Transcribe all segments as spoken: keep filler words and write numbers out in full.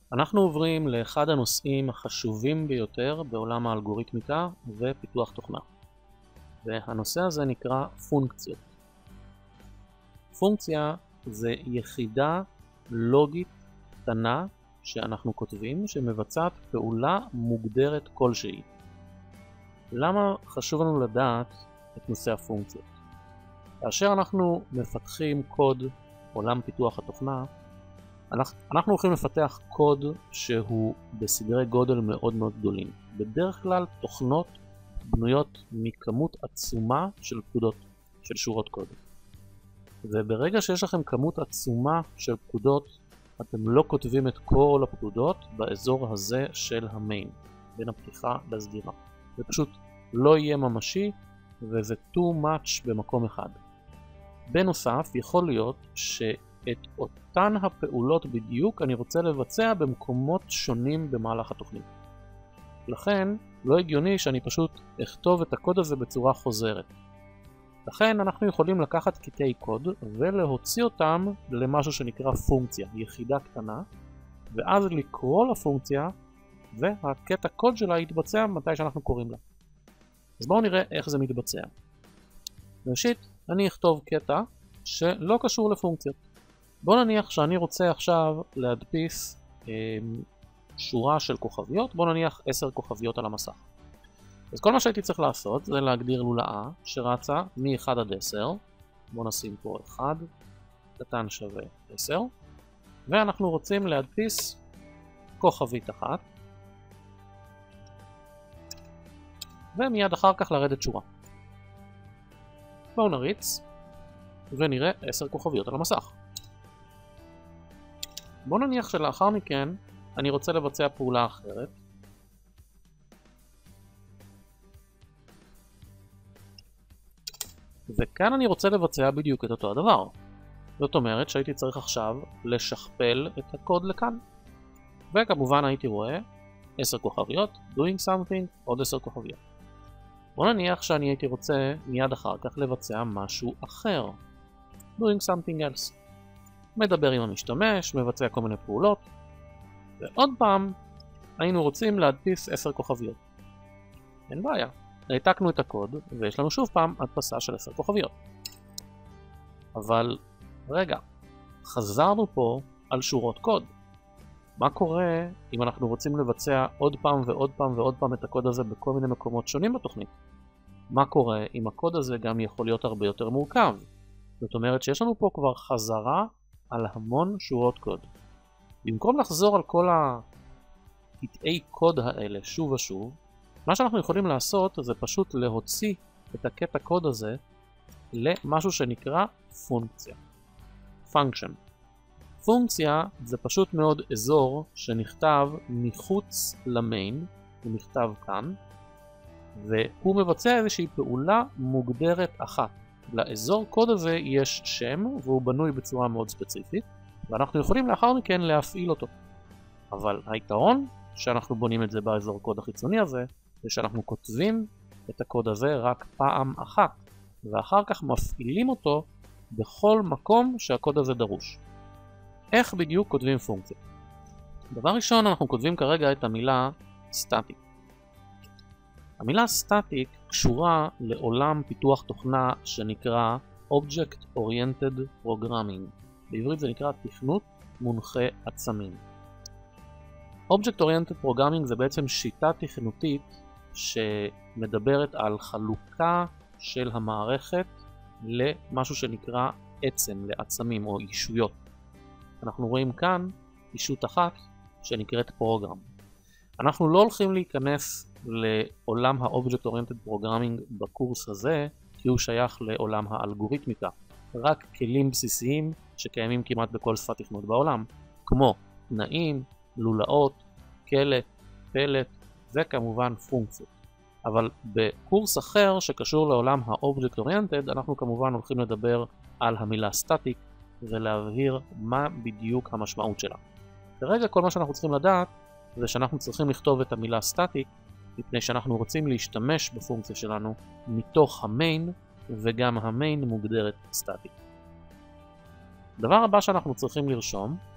אנחנו עוברים לאחד הנושאים החשובים ביותר בעולם האלגוריתמיקה ופיתוח תוכנה. והנושא הזה נקרא פונקציות. פונקציה זה יחידה לוגית קטנה שאנחנו כותבים שמבצעת פעולה מוגדרת כלשהי. למה חשוב לנו לדעת את נושא הפונקציות? כאשר אנחנו מפתחים קוד עולם פיתוח התוכנה, אנחנו, אנחנו הולכים לפתח קוד שהוא בסדרי גודל מאוד מאוד גדולים. בדרך כלל תוכנות בנויות מכמות עצומה של פקודות, של שורות קוד. וברגע שיש לכם כמות עצומה של פקודות, אתם לא כותבים את כל הפקודות באזור הזה של המיין, בין הפתיחה לסגירה. זה פשוט לא יהיה ממשי וזה too much במקום אחד. בנוסף, יכול להיות שאת אותן הפעולות בדיוק אני רוצה לבצע במקומות שונים במהלך התוכנית. לכן לא הגיוני שאני פשוט אכתוב את הקוד הזה בצורה חוזרת. לכן אנחנו יכולים לקחת קטעי קוד ולהוציא אותם למשהו שנקרא פונקציה, יחידה קטנה, ואז לקרוא לפונקציה והקטע קוד שלה יתבצע מתי שאנחנו קוראים לה. אז בואו נראה איך זה מתבצע. ראשית, אני אכתוב קטע שלא קשור לפונקציות. בואו נניח שאני רוצה עכשיו להדפיס אה, שורה של כוכביות, בואו נניח עשר כוכביות על המסך. אז כל מה שהייתי צריך לעשות זה להגדיר לולאה שרצה מ-אחד עד עשר, בואו נשים פה אחד, קטן שווה עשר, ואנחנו רוצים להדפיס כוכבית אחת, ומיד אחר כך לרדת שורה. בואו נריץ, ונראה עשר כוכביות על המסך. בואו נניח שלאחר מכן אני רוצה לבצע פעולה אחרת, וכאן אני רוצה לבצע בדיוק את אותו הדבר. זאת אומרת שהייתי צריך עכשיו לשכפל את הקוד לכאן. וכמובן הייתי רואה עשר כוכביות, doing something, עוד עשר כוכביות. בוא נניח שאני הייתי רוצה מיד אחר כך לבצע משהו אחר. doing something else. מדבר עם המשתמש, מבצע כל מיני פעולות. ועוד פעם היינו רוצים להדפיס עשר כוכביות. אין בעיה. העתקנו את הקוד ויש לנו שוב פעם הדפסה של עשר כוכביות. אבל רגע, חזרנו פה על שורות קוד. מה קורה אם אנחנו רוצים לבצע עוד פעם ועוד פעם ועוד פעם את הקוד הזה בכל מיני מקומות שונים בתוכנית? מה קורה אם הקוד הזה גם יכול להיות הרבה יותר מורכב? זאת אומרת שיש לנו פה כבר חזרה על המון שורות קוד. במקום לחזור על כל הקטעי קוד האלה שוב ושוב, מה שאנחנו יכולים לעשות זה פשוט להוציא את הקטע קוד הזה למשהו שנקרא פונקציה. function. פונקציה זה פשוט מאוד אזור שנכתב מחוץ למיין, הוא נכתב כאן, והוא מבצע איזושהי פעולה מוגדרת אחת. לאזור קוד הזה יש שם והוא בנוי בצורה מאוד ספציפית, ואנחנו יכולים לאחר מכן להפעיל אותו. אבל היתרון שאנחנו בונים את זה באזור קוד החיצוני הזה, זה שאנחנו כותבים את הקוד הזה רק פעם אחת, ואחר כך מפעילים אותו בכל מקום שהקוד הזה דרוש. איך בדיוק כותבים פונקציה? דבר ראשון, אנחנו כותבים כרגע את המילה static. המילה static קשורה לעולם פיתוח תוכנה שנקרא Object Oriented Programming. בעברית זה נקרא תכנות מונחה עצמים. Object Oriented Programming זה בעצם שיטה תכנותית שמדברת על חלוקה של המערכת למשהו שנקרא עצם, לעצמים או אישויות. אנחנו רואים כאן אישות אחת שנקראת פרוגרם. אנחנו לא הולכים להיכנס לעולם ה-Object Oriented Programming בקורס הזה, כי הוא שייך לעולם האלגוריתמיקה. רק כלים בסיסיים שקיימים כמעט בכל שפת תכנות בעולם, כמו תנאים, לולאות, קלט, פלט וכמובן פונקציות. אבל בקורס אחר שקשור לעולם ה-Object Oriented אנחנו כמובן הולכים לדבר על המילה static ולהבהיר מה בדיוק המשמעות שלה. כרגע כל מה שאנחנו צריכים לדעת זה שאנחנו צריכים לכתוב את המילה static מפני שאנחנו רוצים להשתמש בפונקציה שלנו מתוך המיין, וגם המיין מוגדרת static. דבר הבא שאנחנו צריכים לרשום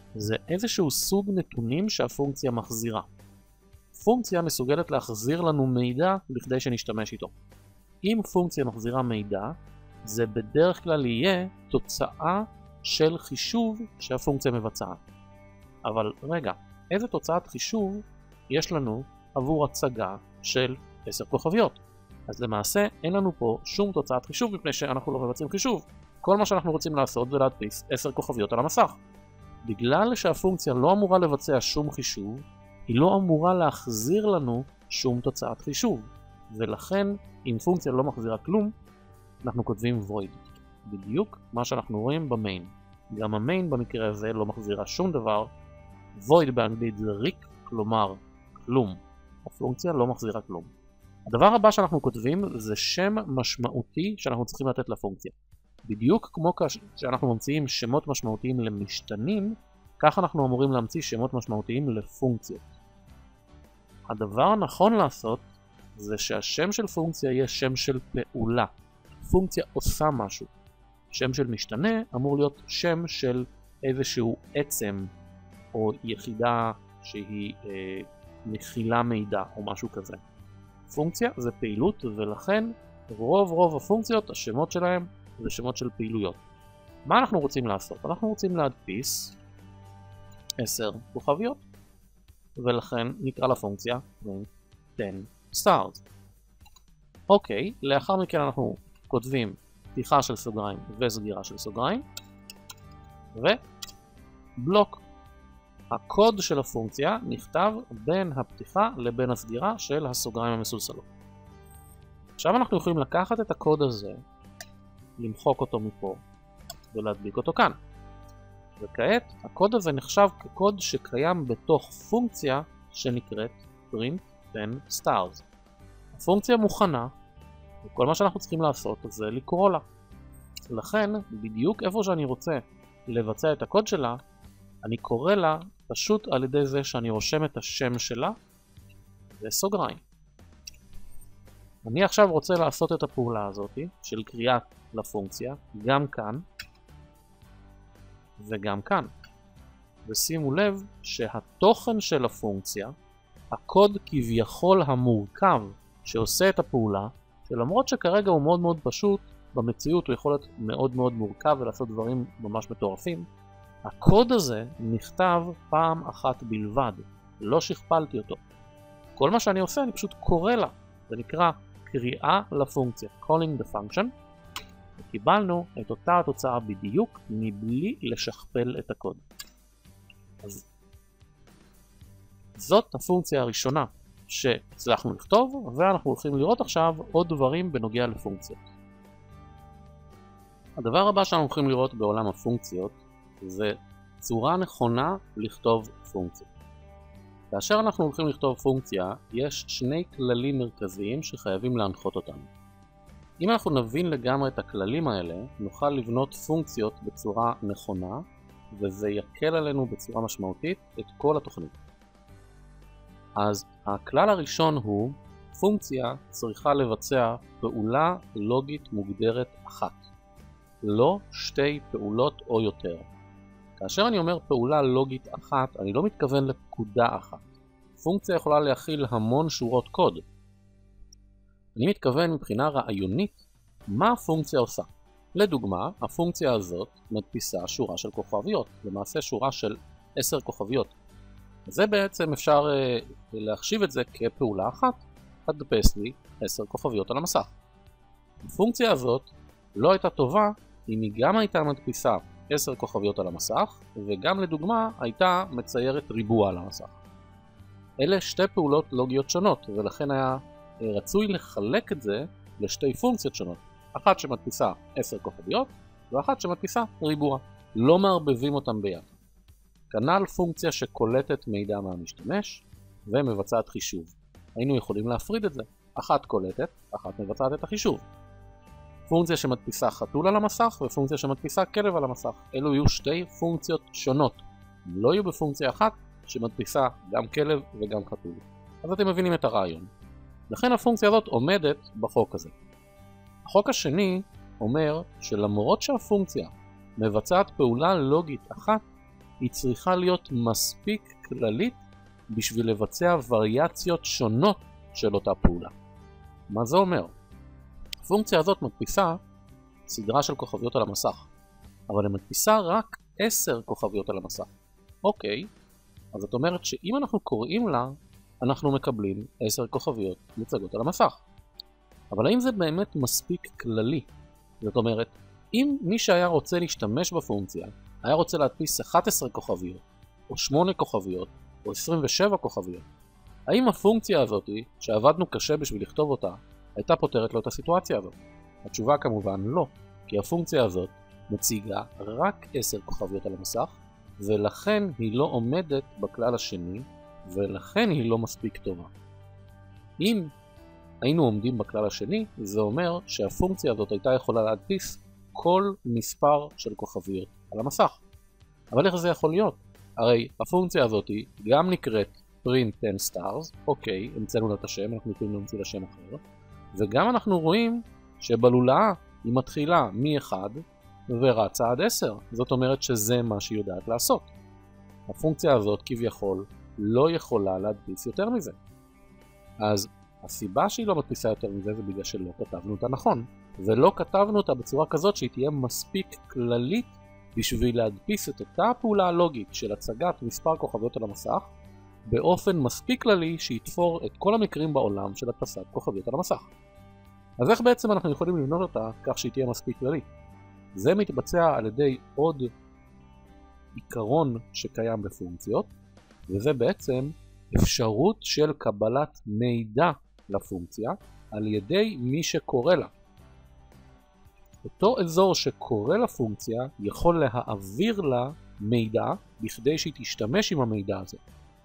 זה איזשהו סוג נתונים שהפונקציה מחזירה. פונקציה מסוגלת להחזיר לנו מידע בכדי שנשתמש איתו. אם פונקציה מחזירה מידע, זה בדרך כלל יהיה תוצאה של חישוב שהפונקציה מבצעת. אבל רגע, איזה תוצאת חישוב יש לנו עבור הצגה של עשר כוכביות? אז למעשה אין לנו פה שום תוצאת חישוב מפני שאנחנו לא מבצעים חישוב. כל מה שאנחנו רוצים לעשות זה להדפיס עשר כוכביות על המסך. בגלל שהפונקציה לא אמורה לבצע שום חישוב, היא לא אמורה להחזיר לנו שום תוצאת חישוב. ולכן, אם פונקציה לא מחזירה כלום, אנחנו כותבים void. בדיוק מה שאנחנו רואים במיין. גם המיין במקרה הזה לא מחזירה שום דבר. void באנגלית זה ריק, כלומר כלום. הפונקציה לא מחזירה כלום. הדבר הבא שאנחנו כותבים זה שם משמעותי שאנחנו צריכים לתת לפונקציה. בדיוק כמו שאנחנו ממציאים שמות משמעותיים למשתנים, כך אנחנו אמורים להמציא שמות משמעותיים לפונקציות. הדבר הנכון לעשות זה שהשם של פונקציה יהיה שם של פעולה. פונקציה עושה משהו. שם של משתנה אמור להיות שם של איזשהו עצם או יחידה שהיא אה, מכילה מידע או משהו כזה. פונקציה זה פעילות, ולכן רוב רוב הפונקציות, השמות שלהם זה שמות של פעילויות. מה אנחנו רוצים לעשות? אנחנו רוצים להדפיס עשר כוכביות, ולכן נקרא לפונקציה עשר stars. אוקיי, לאחר מכן אנחנו כותבים פתיחה של סוגריים וסגירה של סוגריים, ובלוק. הקוד של הפונקציה נכתב בין הפתיחה לבין הסגירה של הסוגריים המסולסלות. עכשיו אנחנו יכולים לקחת את הקוד הזה, למחוק אותו מפה ולהדביק אותו כאן. וכעת הקוד הזה נחשב כקוד שקיים בתוך פונקציה שנקראת print ten stars. הפונקציה מוכנה, וכל מה שאנחנו צריכים לעשות זה לקרוא לה. לכן, בדיוק איפה שאני רוצה לבצע את הקוד שלה, אני קורא לה פשוט על ידי זה שאני רושם את השם שלה וסוגריים. אני עכשיו רוצה לעשות את הפעולה הזאת של קריאה לפונקציה גם כאן וגם כאן. ושימו לב שהתוכן של הפונקציה, הקוד כביכול המורכב שעושה את הפעולה, שלמרות שכרגע הוא מאוד מאוד פשוט, במציאות הוא יכול להיות מאוד מאוד מורכב ולעשות דברים ממש מטורפים, הקוד הזה נכתב פעם אחת בלבד, לא שכפלתי אותו. כל מה שאני עושה אני פשוט קורא לה, זה נקרא קריאה לפונקציה, calling the function, וקיבלנו את אותה התוצאה בדיוק מבלי לשכפל את הקוד. אז זאת הפונקציה הראשונה שהצלחנו לכתוב, ואנחנו הולכים לראות עכשיו עוד דברים בנוגע לפונקציות. הדבר הבא שאנחנו הולכים לראות בעולם הפונקציות זה צורה נכונה לכתוב פונקציה. כאשר אנחנו הולכים לכתוב פונקציה, יש שני כללים מרכזיים שחייבים להנחות אותנו. אם אנחנו נבין לגמרי את הכללים האלה, נוכל לבנות פונקציות בצורה נכונה, וזה יקל עלינו בצורה משמעותית את כל התוכנית. אז הכלל הראשון הוא, פונקציה צריכה לבצע פעולה לוגית מוגדרת אחת, לא שתי פעולות או יותר. כאשר אני אומר פעולה לוגית אחת, אני לא מתכוון לפקודה אחת. פונקציה יכולה להכיל המון שורות קוד. אני מתכוון מבחינה רעיונית מה הפונקציה עושה. לדוגמה, הפונקציה הזאת מדפיסה שורה של כוכביות, למעשה שורה של עשר כוכביות. זה בעצם אפשר uh, להחשיב את זה כפעולה אחת, הדפס לי עשר כוכביות על המסך. הפונקציה הזאת לא הייתה טובה אם היא גם הייתה מדפיסה עשר כוכביות על המסך, וגם לדוגמה הייתה מציירת ריבוע על המסך. אלה שתי פעולות לוגיות שונות, ולכן היה רצוי לחלק את זה לשתי פונקציות שונות. אחת שמדפיסה עשר כוכביות, ואחת שמדפיסה ריבוע. לא מערבבים אותם ביחד. כנ"ל פונקציה שקולטת מידע מהמשתמש, ומבצעת חישוב. היינו יכולים להפריד את זה. אחת קולטת, אחת מבצעת את החישוב. פונקציה שמדפיסה חתול על המסך ופונקציה שמדפיסה כלב על המסך. אלו יהיו שתי פונקציות שונות. לא יהיו בפונקציה אחת שמדפיסה גם כלב וגם חתול. אז אתם מבינים את הרעיון. לכן הפונקציה הזאת עומדת בחוק הזה. החוק השני אומר שלמרות שהפונקציה מבצעת פעולה לוגית אחת, היא צריכה להיות מספיק כללית בשביל לבצע וריאציות שונות של אותה פעולה. מה זה אומר? הפונקציה הזאת מדפיסה סדרה של כוכביות על המסך, אבל היא מדפיסה רק עשר כוכביות על המסך. אוקיי, אז זאת אומרת שאם אנחנו קוראים לה, אנחנו מקבלים עשר כוכביות מוצגות על המסך. אבל האם זה באמת מספיק כללי? זאת אומרת, אם מי שהיה רוצה להשתמש בפונקציה, היה רוצה להדפיס אחת עשרה כוכביות, או שמונה כוכביות, או עשרים ושבע כוכביות, האם הפונקציה הזאת, שעבדנו קשה בשביל לכתוב אותה, הייתה פותרת לו את הסיטואציה הזאת? התשובה כמובן לא, כי הפונקציה הזאת מציגה רק עשר כוכביות על המסך, ולכן היא לא עומדת בכלל השני, ולכן היא לא מספיק טובה. אם היינו עומדים בכלל השני, זה אומר שהפונקציה הזאת הייתה יכולה להדפיס כל מספר של כוכביות על המסך. אבל איך זה יכול להיות? הרי הפונקציה הזאת גם נקראת print ten stars, אוקיי, המצאנו לה את השם, אנחנו יכולים להמציא לה שם אחר, וגם אנחנו רואים שבלולאה היא מתחילה מ-אחד ורצה עד עשר, זאת אומרת שזה מה שהיא יודעת לעשות. הפונקציה הזאת כביכול לא יכולה להדפיס יותר מזה. אז הסיבה שהיא לא מדפיסה יותר מזה זה בגלל שלא כתבנו אותה נכון, ולא כתבנו אותה בצורה כזאת שהיא תהיה מספיק כללית בשביל להדפיס את אותה הפעולה הלוגית של הצגת מספר כוכביות על המסך באופן מספיק כללי שיתפור את כל המקרים בעולם של הדפסת כוכביות על המסך. אז איך בעצם אנחנו יכולים לבנות אותה כך שהיא תהיה מספיק כללית? זה מתבצע על ידי עוד עיקרון שקיים בפונקציות, וזה בעצם אפשרות של קבלת מידע לפונקציה על ידי מי שקורא לה. אותו אזור שקורא לפונקציה יכול להעביר לה מידע בכדי שהיא תשתמש עם המידע הזה.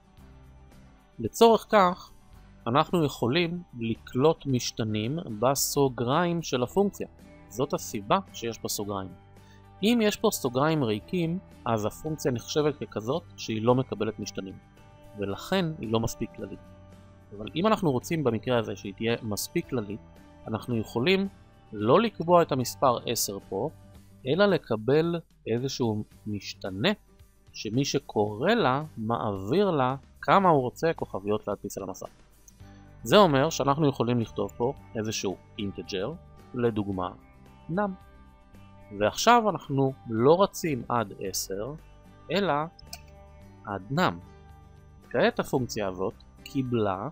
לצורך כך אנחנו יכולים לקלוט משתנים בסוגריים של הפונקציה. זאת הסיבה שיש פה סוגריים. אם יש פה סוגריים ריקים, אז הפונקציה נחשבת ככזאת שהיא לא מקבלת משתנים, ולכן היא לא מספיק כללית. אבל אם אנחנו רוצים במקרה הזה שהיא תהיה מספיק כללית, אנחנו יכולים לא לקבוע את המספר עשר פה, אלא לקבל איזשהו משתנה שמי שקורא לה מעביר לה כמה הוא רוצה כוכביות להדפיס על המסך. זה אומר שאנחנו יכולים לכתוב פה איזשהו אינטג'ר, לדוגמה נם. ועכשיו אנחנו לא רצים עד עשר, אלא עד נם. כעת הפונקציה הזאת קיבלה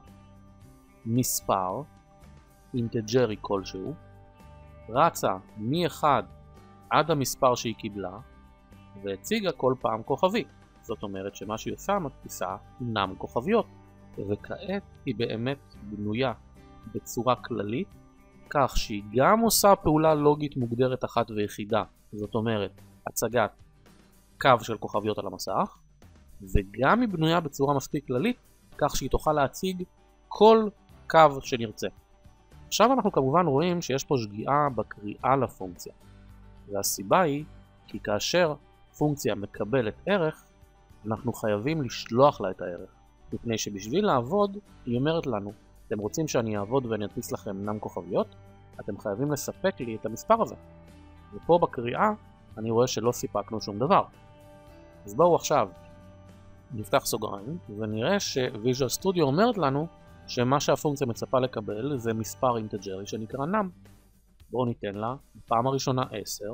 מספר אינטג'רי כלשהו, רצה מ-אחד עד המספר שהיא קיבלה, והציגה כל פעם כוכבית. זאת אומרת שמה שהיא עושה מדפיסה נם כוכביות, וכעת היא באמת בנויה בצורה כללית, כך שהיא גם עושה פעולה לוגית מוגדרת אחת ויחידה, זאת אומרת הצגת קו של כוכביות על המסך, וגם היא בנויה בצורה מספיק כללית, כך שהיא תוכל להציג כל קו שנרצה. עכשיו אנחנו כמובן רואים שיש פה שגיאה בקריאה לפונקציה, והסיבה היא כי כאשר פונקציה מקבלת ערך, אנחנו חייבים לשלוח לה את הערך, מפני שבשביל לעבוד היא אומרת לנו, אתם רוצים שאני אעבוד ואני אדפיס לכם נם כוכביות, אתם חייבים לספק לי את המספר הזה. ופה בקריאה אני רואה שלא סיפקנו שום דבר. אז בואו עכשיו נפתח סוגריים ונראה ש-Visual Studio אומרת לנו שמה שהפונקציה מצפה לקבל זה מספר אינטג'רי שנקרא נם. בואו ניתן לה בפעם הראשונה עשר,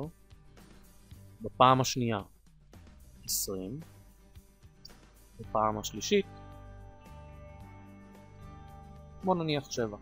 בפעם השנייה עשרים, בפעם השלישית בואו נניח שבע.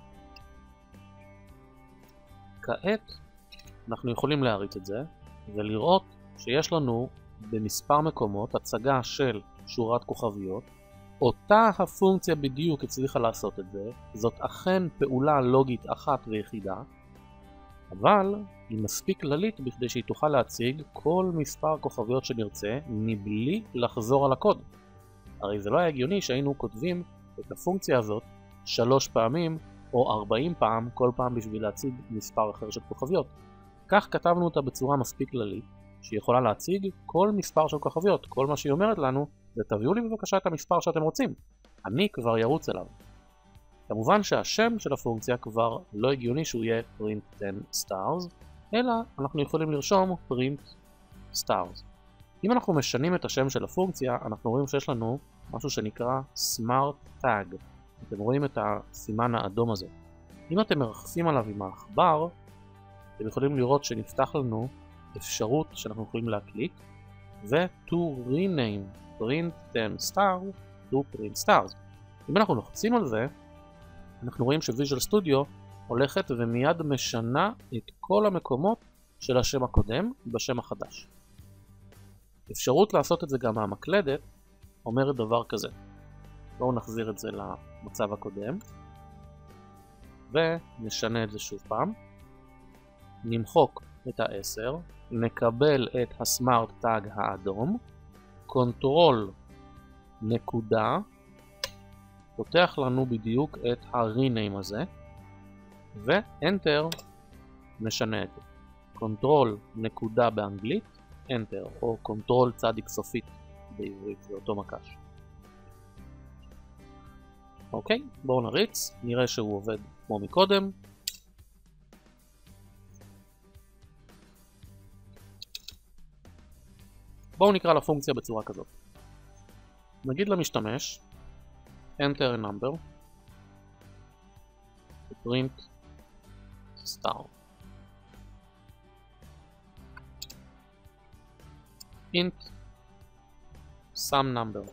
כעת אנחנו יכולים להריץ את זה ולראות שיש לנו במספר מקומות הצגה של שורת כוכביות. אותה הפונקציה בדיוק הצליחה לעשות את זה, זאת אכן פעולה לוגית אחת ויחידה, אבל היא מספיק כללית בכדי שהיא תוכל להציג כל מספר כוכביות שנרצה מבלי לחזור על הקוד. הרי זה לא היה הגיוני שהיינו כותבים את הפונקציה הזאת שלוש פעמים או ארבעים פעם כל פעם בשביל להציג מספר אחר של כוכביות. כך כתבנו אותה בצורה מספיק כללית שהיא יכולה להציג כל מספר של כוכביות. כל מה שהיא אומרת לנו זה תביאו לי בבקשה את המספר שאתם רוצים, אני כבר ירוץ אליו. כמובן שהשם של הפונקציה כבר לא הגיוני שהוא יהיה print ten stars, אלא אנחנו יכולים לרשום print stars. אם אנחנו משנים את השם של הפונקציה, אנחנו רואים שיש לנו משהו שנקרא Smart Tag. אתם רואים את הסימן האדום הזה. אם אתם מרחפים עליו עם העכבר, אתם יכולים לראות שנפתח לנו אפשרות שאנחנו יכולים להקליק, ו-to rename print them stars to print stars. אם אנחנו לוחצים על זה, אנחנו רואים ש-Visual Studio הולכת ומיד משנה את כל המקומות של השם הקודם בשם החדש. אפשרות לעשות את זה גם מהמקלדת אומרת דבר כזה. בואו נחזיר את זה למצב הקודם ונשנה את זה שוב פעם. נמחוק את ה-עשר, נקבל את הסמארט טאג האדום, קונטרול נקודה, פותח לנו בדיוק את ה-rename הזה, ו-Enter נשנה את זה. קונטרול נקודה באנגלית, Enter, או קונטרול צדיק סופית בעברית, זה אותו מקש. אוקיי, בואו נריץ, נראה שהוא עובד כמו מקודם. בואו נקרא לפונקציה בצורה כזאת. נגיד למשתמש, Enter a number, print star. int some number.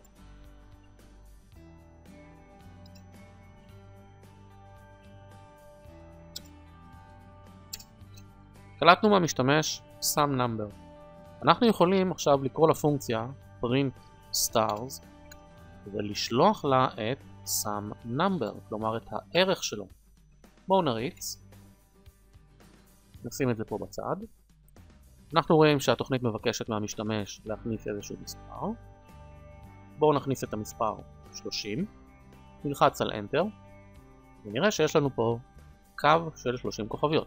קלטנו מהמשתמש some number. אנחנו יכולים עכשיו לקרוא לפונקציה print stars ולשלוח לה את some number, כלומר את הערך שלו. בואו נריץ. נשים את זה פה בצד. אנחנו רואים שהתוכנית מבקשת מהמשתמש להכניס איזשהו מספר. בואו נכניס את המספר שלושים. נלחץ על Enter ונראה שיש לנו פה קו של שלושים כוכביות.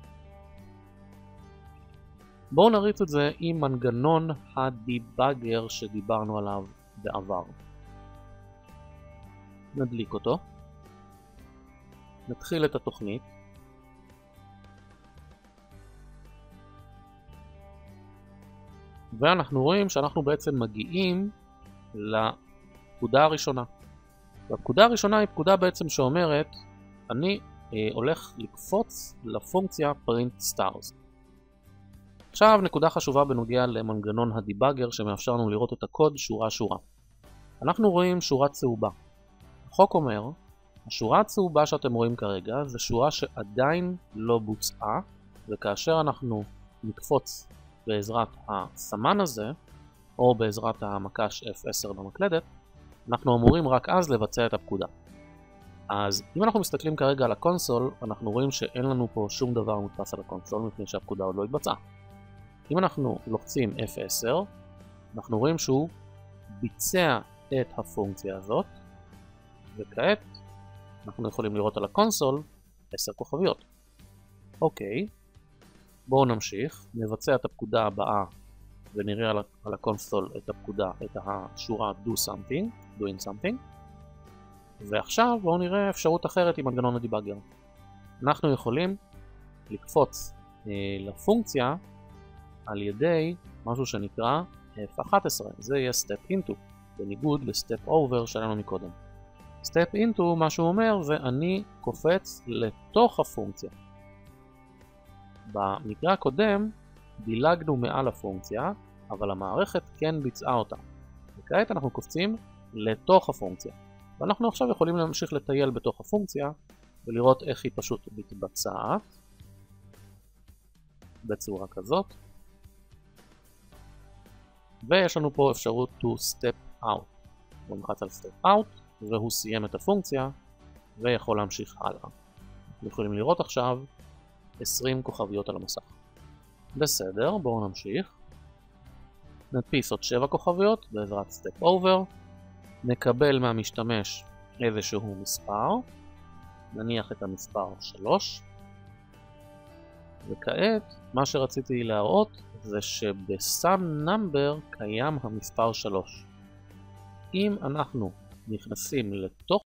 בואו נריץ את זה עם מנגנון הדיבאגר שדיברנו עליו בעבר. נדליק אותו. נתחיל את התוכנית. ואנחנו רואים שאנחנו בעצם מגיעים לפקודה הראשונה. והפקודה הראשונה היא פקודה בעצם שאומרת, אני אה, הולך לקפוץ לפונקציה print stars. עכשיו נקודה חשובה בנוגע למנגנון הדיבאגר שמאפשר לנו לראות את הקוד שורה שורה. אנחנו רואים שורה צהובה. החוק אומר, השורה הצהובה שאתם רואים כרגע זה שורה שעדיין לא בוצעה, וכאשר אנחנו נקפוץ בעזרת הסמן הזה, או בעזרת המקש אף עשר במקלדת, אנחנו אמורים רק אז לבצע את הפקודה. אז אם אנחנו מסתכלים כרגע על הקונסול, אנחנו רואים שאין לנו פה שום דבר מודפס על הקונסול, מפני שהפקודה עוד לא התבצעה. אם אנחנו לוחצים אף עשר, אנחנו רואים שהוא ביצע את הפונקציה הזאת, וכעת אנחנו יכולים לראות על הקונסול עשר כוכביות. אוקיי, בואו נמשיך, נבצע את הפקודה הבאה ונראה על הקונסול את הפקודה, את השורה do something, doing something. ועכשיו בואו נראה אפשרות אחרת עם מנגנון הדיבאגר. אנחנו יכולים לקפוץ אה, לפונקציה על ידי משהו שנקרא אף אחת עשרה, זה יהיה step into, בניגוד לstep over שלנו מקודם. step into, מה שהוא אומר זה אני קופץ לתוך הפונקציה. במקרה הקודם דילגנו מעל הפונקציה, אבל המערכת כן ביצעה אותה. וכעת אנחנו קופצים לתוך הפונקציה. ואנחנו עכשיו יכולים להמשיך לטייל בתוך הפונקציה ולראות איך היא פשוט מתבצעת בצורה כזאת. ויש לנו פה אפשרות to step out. הוא נלחץ על step out והוא סיים את הפונקציה ויכול להמשיך הלאה. אנחנו יכולים לראות עכשיו עשרים כוכביות על המסך. בסדר, בואו נמשיך. נדפיס עוד שבע כוכביות בעזרת step over. נקבל מהמשתמש איזשהו מספר. נניח את המספר שלוש. וכעת מה שרציתי להראות זה שבסם נאמבר קיים המספר שלוש. אם אנחנו נכנסים לתוך